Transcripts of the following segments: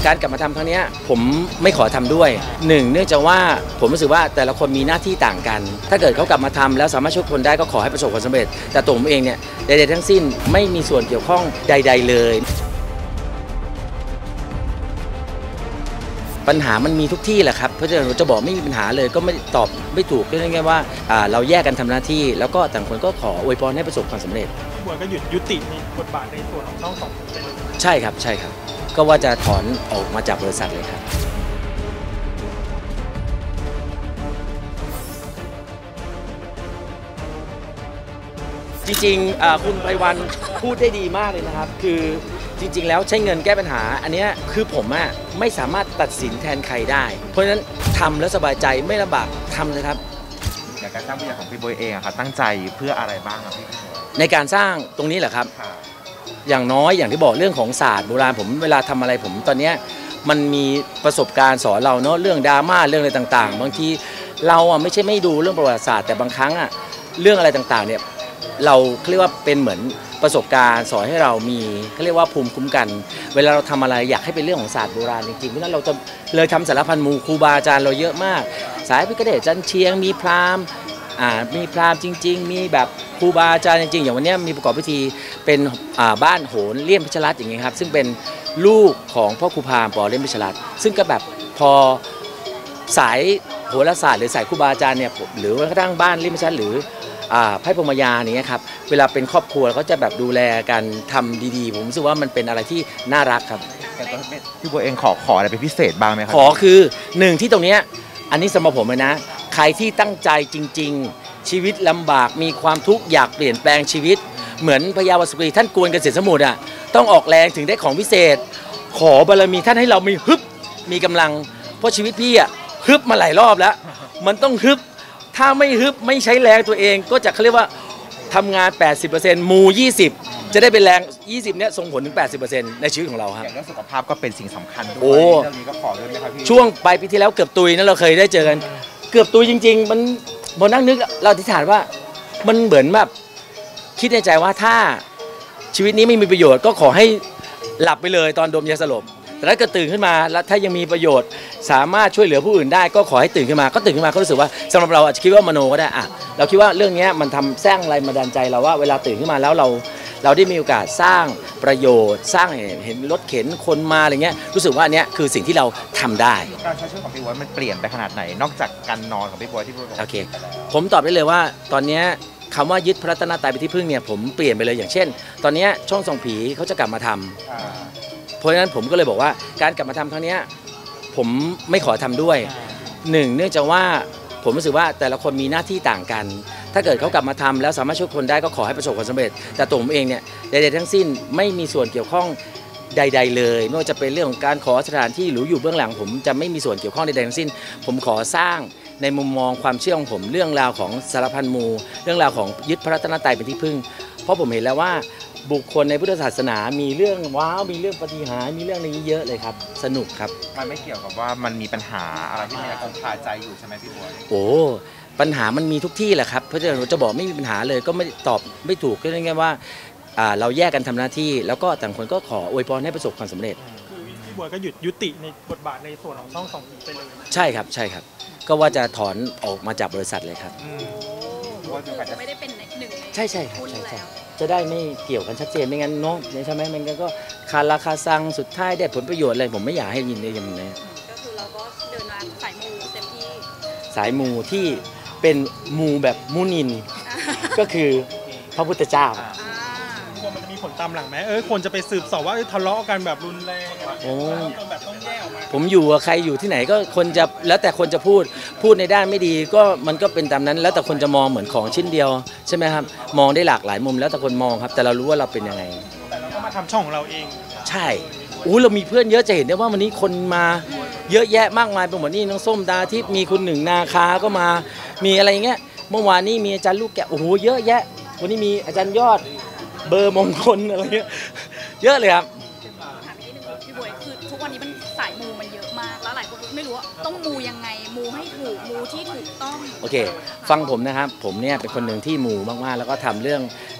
การกลับมาทำครั้งนี้ผมไม่ขอทำด้วยหนึ่งเนื่องจากว่าผมรู้สึกว่าแต่ละคนมีหน้าที่ต่างกันถ้าเกิดเขากลับมาทำแล้วสามารถช่วยคนได้ก็ขอให้ประสบความสำเร็จแต่ตัวผมเองเนี่ยใดๆทั้งสิ้นไม่มีส่วนเกี่ยวข้องใดๆเลยปัญหามันมีทุกที่แหละครับเพราะฉะนั้นจะบอกไม่มีปัญหาเลยก็ไม่ตอบไม่ถูกก็ง่ายๆว่าเราแยกกันทำหน้าที่แล้วก็ต่างคนก็ขออวยพรให้ประสบความสำเร็จบวยก็ยุติในบทบาทในส่วนของช่อง2ไปเลยใช่ครับใช่ครับก็ว่าจะถอนออกมาจากบริษัทเลยครับจริงๆคุณไพวันพูดได้ดีมากเลยนะครับคือจริงๆแล้วใช้เงินแก้ปัญหาอันนี้คือผมไม่สามารถตัดสินแทนใครได้เพราะฉะนั้นทำแล้วสบายใจไม่ลำบากทำเลยครับในการสร้างวิทยาของพี่บวยเองครับตั้งใจเพื่ออะไรบ้างครับพี่ในการสร้างตรงนี้แหละครับอย่างน้อยอย่างที่บอกเรื่องของศาสตร์โบราณผมเวลาทำอะไรผมตอนนี้มันมีประสบการณ์สอนเราเนาะเรื่องดราม่าเรื่องอะไรต่างๆบางทีเราไม่ใช่ไม่ดูเรื่องประวัติศาสตร์แต่บางครั้งเรื่องอะไรต่างๆเนี่ยเราเรียกว่าเป็นเหมือนประสบการณ์สอนให้เรามีเขาเรียกว่าภูมิคุ้มกันเวลาเราทำอะไรอยากให้เป็นเรื่องของศาสตร์โบราณจริงๆเพราะนั้นเราจะเลยทำสารพันมูครูบาอาจารย์เราเยอะมากสายพิฆเนศจันเชียงมีพราหมณ์มีพราหมณ์จริงๆมีแบบครูบาอาจารย์จริงๆอย่างวันนี้มีประกอบพิธีเป็นบ้านโหนเลี่ยมพิชรัตน์อย่างนี้ครับซึ่งเป็นลูกของพ่อครูพราหมณ์ป.เลี่ยมพิชรัตน์ซึ่งก็แบบพอสายโหราศาสตร์หรือสายครูบาอาจารย์เนี่ยหรือว่ากระทั่งบ้านเลี่ยมพิชรัตน์หรือไพ่พรหมยาอย่างเงี้ยครับเวลาเป็นครอบครัวเขาจะแบบดูแลกันทำดีๆผมรู้สึกว่ามันเป็นอะไรที่น่ารักครับพี่บัวเองขออะไรเป็นพิเศษบ้างไหมครับขอคือหนึ่งที่ตรงเนี้ยอันนี้สำหรับผมเลยนะใครที่ตั้งใจจริงๆชีวิตลำบากมีความทุกข์อยากเปลี่ยนแปลงชีวิตเหมือนพญาวสุกรีท่านกวนเกษตรสมุทรต้องออกแรงถึงได้ของพิเศษขอบารมีท่านให้เรามีฮึบมีกำลังเพราะชีวิตพี่ฮึบมาหลายรอบแล้วมันต้องฮึบถ้าไม่ฮึบไม่ใช้แรงตัวเองก็จะเขาเรียกว่าทำงาน 80% มู20จะได้เป็นแรง20เนี่ยส่งผลถึง 80% ในชีวิตของเราครับอย่างเรื่องสุขภาพก็เป็นสิ่งสำคัญด้วยเรื่องนี้ก็ขอด้วยไหมครับพี่ช่วงปลายปีที่แล้วเกือบตุยนะเราเคยได้เจอกันเกือบตุยจริงๆมันพอนั่งนึกเราอธิษฐานว่ามันเหมือนแบบคิดในใจว่าถ้าชีวิตนี้ไม่มีประโยชน์ก็ขอให้หลับไปเลยตอนดมยาสลบแต่ถ้าเกิดตื่นขึ้นมาแล้วถ้ายังมีประโยชน์สามารถช่วยเหลือผู้อื่นได้ก็ขอให้ตื่นขึ้นมาก็ตื่นขึ้นมาก็รู้สึกว่าสำหรับเราอาจจะคิดว่ามโนก็ได้เราคิดว่าเรื่องนี้มันทำสร้างแรงบันดาลใจเราว่าเวลาตื่นขึ้นมาแล้วเราได้มีโอกาสสร้างประโยชน์สร้างเห็นรถเข็นคนมาอะไรเงี้ยรู้สึกว่าอันนี้คือสิ่งที่เราทำได้การใช้ชีวิตของพี่บัวมันเปลี่ยนไปขนาดไหนนอกจากการนอนของพี่บัวที่พูดโอเคผมตอบได้เลยว่าตอนนี้คำว่ายึดพระรัตนตรัยเป็นที่พึ่งเนี่ยผมเปลี่ยนไปเลยอย่างเช่นตอนนี้ช่องส่องผีเขาจะกลับมาทำเพราะฉะนั้นผมก็เลยบอกว่าการกลับมาทำครั้งนี้ผมไม่ขอทำด้วยหนึ่งเนื่องจากว่าผมรู้สึกว่าแต่ละคนมีหน้าที่ต่างกันถ้าเกิดเขากลับมาทำแล้วสามารถช่วยคนได้ก็ขอให้ประสบความสำเร็จแต่ตัวผมเองเนี่ยใดๆทั้งสิ้นไม่มีส่วนเกี่ยวข้องใดๆเลยไม่ว่าจะเป็นเรื่องของการขอสถานที่หรืออยู่เบื้องหลังผมจะไม่มีส่วนเกี่ยวข้องใดๆทั้งสิ้นผมขอสร้างในมุมมองความเชื่อของผมเรื่องราวของสารพันมูเรื่องราวของยึดพระรัตนตรัยเป็นที่พึ่งเพราะผมเห็นแล้วว่าบุคคลในพุทธศาสนามีเรื่องว้าวมีเรื่องปาฏิหาริย์มีเรื่องนี้เยอะเลยครับสนุกครับมันไม่เกี่ยวกับว่ามันมีปัญหาอะไรที่มันยังคาใจอยู่ใช่ไหมพี่บัวโอ้ปัญหามันมีทุกที่แหละครับเพราะฉะนั้นจะบอกไม่มีปัญหาเลยก็ไม่ตอบไม่ถูกก็ง่ายๆว่าเราแยกกันทำหน้าที่แล้วก็ต่างคนก็ขออวยพรให้ประสบความสำเร็จพี่บัวก็ยุติในบทบาทในส่วนของช่อง2ไปเลยใช่ครับใช่ครับก็ว่าจะถอนออกมาจากบริษัทเลยครับไม่ได้เป็นหนึ่งใช่ใช่ครับใช่ใช่จะได้ไม่เกี่ยวกันชัดเจนไม่งั้นเนาะใช่ไหมมันก็คาราคาซังสุดท้ายได้ผลประโยชน์อะไรผมไม่อยากให้ยินได้ยังไงก็คือเราก็เดินมาสายมูเต็มที่สายมูที่เป็นมูแบบมุนินก็คือพระพุทธเจ้ามันจะมีผลตามหลังไหมคนจะไปสืบสอบว่าทะเลาะกันแบบรุนแรงแบบต้องแยกออกมาผมอยู่กับใครอยู่ที่ไหนก็คนจะแล้วแต่คนจะพูดในด้านไม่ดีก็มันก็เป็นตามนั้นแล้วแต่คนจะมองเหมือนของชิ้นเดียวใช่ไหมครับมองได้หลากหลายมุมแล้วแต่คนมองครับแต่เรารู้ว่าเราเป็นยังไงแต่เราก็มาทำช่องของเราเองใช่เรามีเพื่อนเยอะจะเห็นได้ว่าวันนี้คนมาเยอะแยะมากมายเป็นหมดนี่น้องส้มดาทิพย์มีคุณหนึ่งนาคาก็มามีอะไรอย่างเงี้ยเมื่อวานนี้มีอาจารย์ลูกแกะเยอะแยะวันนี้มีอาจารย์ยอดเบอร์มงคลอะไรเงี้ยเยอะเลยครับถามนิดนึงพี่บวยคือทุกวันนี้มันสายมูมันเยอะมากแล้วหลายคนไม่รู้ว่าต้องมูยังไงมูให้ถูกมูที่ถูกต้องโอเคฟังผมนะครับผมเนี่ยเป็นคนหนึ่งที่มูมากๆแล้วก็ทำเรื่อง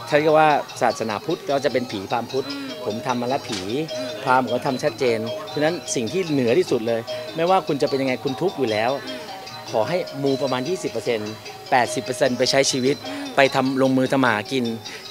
ถ้าเรียกว่าศาสนาพุทธก็จะเป็นผีพราหมณ์พุทธผมทำมาแล้วผีพราหมณ์ผมก็ทำชัดเจนฉะนั้นสิ่งที่เหนือที่สุดเลยไม่ว่าคุณจะเป็นยังไงคุณทุกข์อยู่แล้วขอให้มูประมาณ 20% 80% ไปใช้ชีวิตไปทำลงมือทำมาหากิน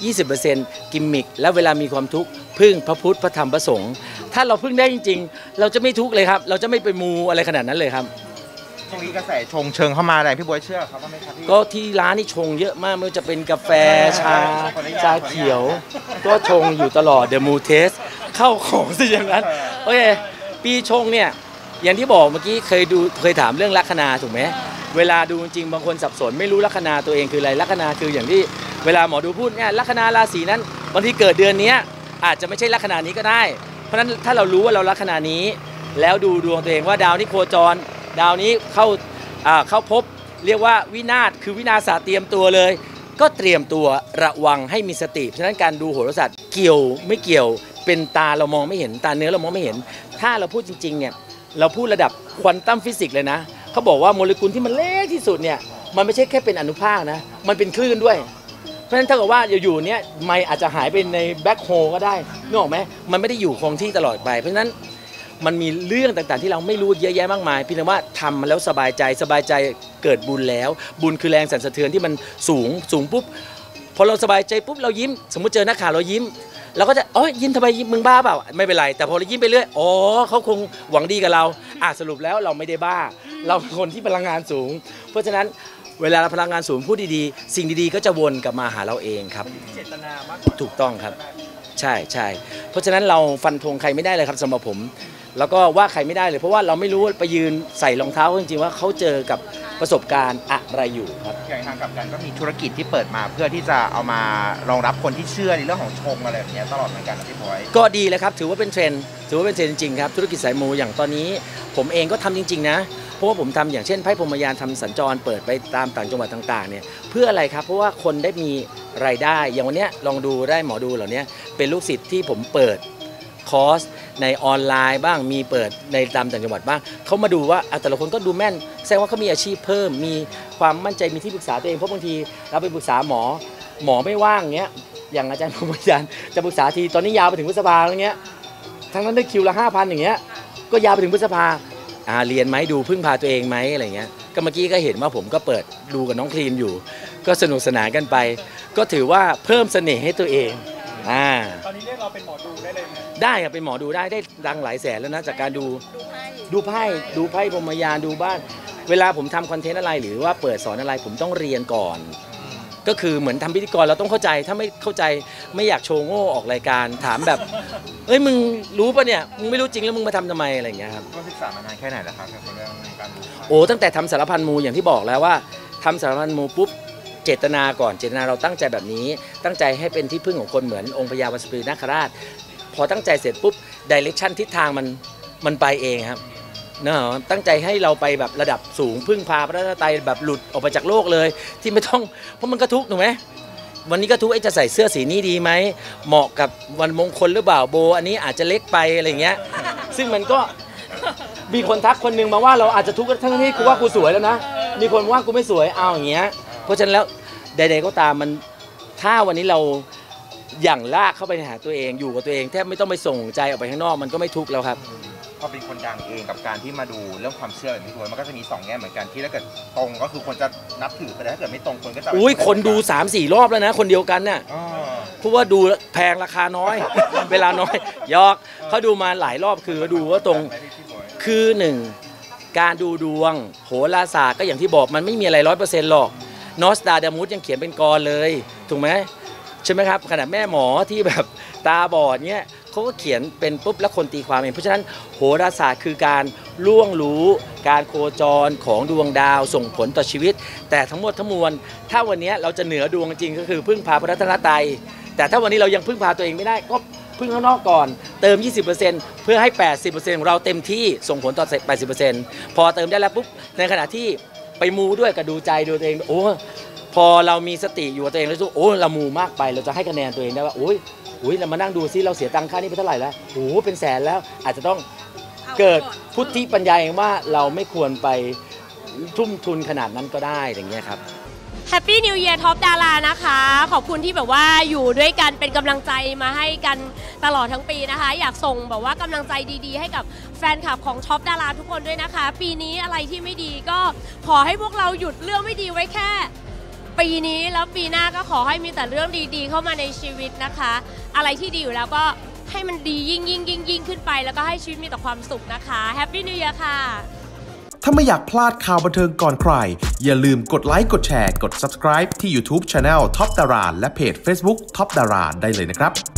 20% กิมมิคแล้วเวลามีความทุกข์พึ่งพระพุทธพระธรรมพระสงฆ์ถ้าเราพึ่งได้จริงๆเราจะไม่ทุกข์เลยครับเราจะไม่ไปมูอะไรขนาดนั้นเลยครับช่วงนี้กระแสชงเชิงเข้ามาอะไรพี่บวยเชื่อครับว่าไหมครับพี่ก็ที่ร้านนี่ชงเยอะมากไม่ว่าจะเป็นกาแฟชาเขียวก็ชงอยู่ตลอดเดอะมูเทสเข้าของซะอย่างนั้นโอเคปีชงเนี่ยอย่างที่บอกเมื่อกี้เคยถามเรื่องลัคนาถูกไหมเวลาดูจริงบางคนสับสนไม่รู้ลัคนาตัวเองคืออะไรลัคนาคืออย่างที่เวลาหมอดูพูดเนี่ยลัคนาราศีนั้นบางทีเกิดเดือนนี้อาจจะไม่ใช่ลัคนานี้ก็ได้เพราะฉะนั้นถ้าเรารู้ว่าเราลัคนานี้แล้วดูดวงตัวเองว่าดาวนี้โคจรดาวนี้เข้าพบเรียกว่าวินาศคือวินาศเตรียมตัวเลยก็เตรียมตัวระวังให้มีสติเพราะฉะนั้นการดูโหราศาสตร์เกี่ยวไม่เกี่ยวเป็นตาเรามองไม่เห็นตาเนื้อเรามองไม่เห็นถ้าเราพูดจริงๆเนี่ยเราพูดระดับควอนตัมฟิสิกส์เลยนะเขาบอกว่าโมเลกุลที่มันเล็กที่สุดเนี่ยมันไม่ใช่แค่เป็นอนุภาคนะมันเป็นคลื่นด้วยเพราะฉะนั้นถ้าเกิดว่าอยู่ๆเนี่ยไม่อาจจะหายไปในแบ็คโฮลก็ได้นึกออกไหมมันไม่ได้อยู่คงที่ตลอดไปเพราะฉะนั้นมันมีเรื่องต่างๆที่เราไม่รู้เยอะแยะมากมายเพียงแต่ว่าทำมาแล้วสบายใจเกิดบุญแล้วบุญคือแรงสั่นสะเทือนที่มันสูงปุ๊บพอเราสบายใจปุ๊บเรายิ้มสมมุติเจอนักข่าวเรายิ้มเราก็จะยิ้มทำไมยิ้มมึงบ้าเปล่าไม่เป็นไรแต่พอเรายิ้มไปเรื่อยเขาคงหวังดีกับเราสรุปแล้วเราไม่ได้บ้าเราเป็นคนที่พลังงานสูงเพราะฉะนั้นเวลาเราพลังงานสูงพูดดีๆสิ่งดีๆก็จะวนกลับมาหาเราเองครับเจตนามากกว่าถูกต้องครับใช่เพราะฉะนั้นเราฟันธงใครไม่ได้เลยครับสำหรับผมแล้วก็ว่าใครไม่ได้เลยเพราะว่าเราไม่รู้ไปยืนใส่รองเท้าจริงๆว่าเขาเจอกับประสบการณ์อะไรอยู่ครับอย่างทางกับการก็มีธุรกิจที่เปิดมาเพื่อที่จะเอามารองรับคนที่เชื่อในเรื่องของชงอะไรแบบนี้ตลอดเหมือนกันนะพี่บอยก็ดีเลยครับถือว่าเป็นเทรนด์จริงๆครับธุรกิจสายมูอย่างตอนนี้ผมเองก็ทำจริงๆนะเพราะว่าผมทำอย่างเช่นไพ่พรหมยานทำสัญจรเปิดไปตามต่างจังหวัดต่างๆเนี่ยเพื่ออะไรครับเพราะว่าคนได้มีรายได้อย่างวันนี้ลองดูได้หมอดูเหล่านี้เป็นลูกศิษย์ที่ผมเปิดคอร์สในออนไลน์บ้างมีเปิดในตามต่างจังหวัดบ้างเขามาดูว่าแต่ละคนก็ดูแม่นแสดงว่าเขามีอาชีพเพิ่มมีความมั่นใจมีที่ปรึกษาตัวเองเพราะบางทีเราไปปรึกษาหมอไม่ว่างเงี้ยอย่างอาจารย์พรหมยานจะปรึกษาทีตอนนี้ยาวไปถึงพฤษภาอย่างเงี้ยทั้งนั้นได้คิวละ 5,000 อย่างเงี้ยก็ยาวไปถึงพฤษภาเรียนไหมดูพึ่งพาตัวเองไหมอะไรเงี้ยก็เมื่อกี้ก็เห็นว่าผมก็เปิดดูกับน้องครีมอยู่ก็สนุกสนานกันไปก็ถือว่าเพิ่มเสน่ห์ให้ตัวเองตอนนี้เรียกเราเป็นหมอดูได้เลยไหมได้ครับเป็นหมอดูได้ดังหลายแสนแล้วนะจากการดูไพ่พรหมยานดูบ้านเวลาผมทำคอนเทนต์อะไรหรือว่าเปิดสอนอะไรผมต้องเรียนก่อนก็คือเหมือนทำพิธีกรเราต้องเข้าใจถ้าไม่เข้าใจไม่อยากโชว์โง่ออกรายการถามแบบมึงรู้ป่ะเนี่ยมึงไม่รู้จริงแล้วมึงมาทำไมอะไรอย่างเงี้ยครับก็ศึกษามานานแค่ไหนแล้วครับในเรื่องการดูตั้งแต่ทำสารพันมูอย่างที่บอกแล้วว่าทำสารพันมูปุ๊บเจตนาก่อนเจตนาเราตั้งใจแบบนี้ตั้งใจให้เป็นที่พึ่งของคนเหมือนองค์พญาวัสปีนาคราชพอตั้งใจเสร็จปุ๊บดิเรกชันทิศทางมันไปเองครับเนอะตั้งใจให้เราไปแบบระดับสูงพึ่งพาพระรัตนตรัยแบบหลุดออกไปจากโลกเลยที่ไม่ต้องเพราะมันก็ทุกข์ถูกไหมวันนี้ก็ทุกข์จะใส่เสื้อสีนี้ดีไหมเหมาะกับวันมงคลหรือเปล่าโบอันนี้อาจจะเล็กไปอะไรเงี้ยซึ่งมันก็มีคนทักคนนึงมาว่าเราอาจจะทุกข์ทั้งที่กูว่ากูสวยแล้วนะมีคนว่ากูไม่สวยเอาอย่างเงี้ยเพราะฉะนั้นแล้วใดๆก็ตามมันถ้าวันนี้เราอย่างลากเข้าไปหาตัวเองอยู่กับตัวเองแทบไม่ต้องไปส่งใจออกไปข้างนอกมันก็ไม่ทุกข์แล้วครับพอเป็นคนดังเองกับการที่มาดูเรื่องความเชื่อแบบนี้ด้วยมันก็จะมี2แง่เหมือนกันที่ถ้าเกิดตรงก็คือคนจะนับถือแต่ถ้าเกิดไม่ตรงคนก็จะคนดู 3-4 รอบแล้วนะคนเดียวกันน่ะเพราะว่าดูแพงราคาน้อย เวลาน้อยยอกเขาดูมาหลายรอบคือดูว่าตรงคือ1การดูดวงโหราศาสตร์ก็อย่างที่บอกมันไม่มีอะไร 100% หรอกนอสตาดามุสยังเขียนเป็นกรเลยถูกไหมใช่ไหมครับขนาดแม่หมอที่แบบตาบอดเนี้ยเขาก็เขียนเป็นปุ๊บแล้วคนตีความเองเพราะฉะนั้นโหราศาสตร์คือการล่วงรู้การโคจรของดวงดาวส่งผลต่อชีวิตแต่ทั้งหมดทั้งมวลถ้าวันนี้เราจะเหนือดวงจริงก็คือพึ่งพาพระรัตนตรัยแต่ถ้าวันนี้เรายังพึ่งพาตัวเองไม่ได้ก็พึ่งข้างนอกก่อนเติม 20% เพื่อให้ 80% ของเราเต็มที่ส่งผลต่อ 80% พอเติมได้แล้วปุ๊บในขณะที่ไปมูด้วยกับดูใจดูตัวเองพอเรามีสติอยู่กับตัวเองแล้วเรามูมากไปเราจะให้คะแนนตัวเองได้ว่าเรามานั่งดูซิเราเสียตังค่านี้ไปเท่าไหร่แล้วเป็นแสนแล้วอาจจะต้องเกิดพุทธิปัญญาเองว่าเราไม่ควรไปทุ่มทุนขนาดนั้นก็ได้อย่างเงี้ยครับ Happy New Year Top ดารานะคะขอบคุณที่แบบว่าอยู่ด้วยกันเป็นกำลังใจมาให้กันตลอดทั้งปีนะคะอยากส่งแบบว่ากำลังใจดีๆให้กับแฟนคลับของท็อปดาราทุกคนด้วยนะคะปีนี้อะไรที่ไม่ดีก็ขอให้พวกเราหยุดเรื่องไม่ดีไว้แค่ปีนี้แล้วปีหน้าก็ขอให้มีแต่เรื่องดีๆเข้ามาในชีวิตนะคะอะไรที่ดีอยู่แล้วก็ให้มันดียิ่งขึ้นไปแล้วก็ให้ชีวิตมีแต่ความสุขนะคะ Happy New Year ค่ะถ้าไม่อยากพลาดข่าวบันเทิงก่อนใครอย่าลืมกดไลค์กดแชร์กด subscribe ที่ YouTube Channel Top Dara และเพจ Facebook Top Dara ได้เลยนะครับ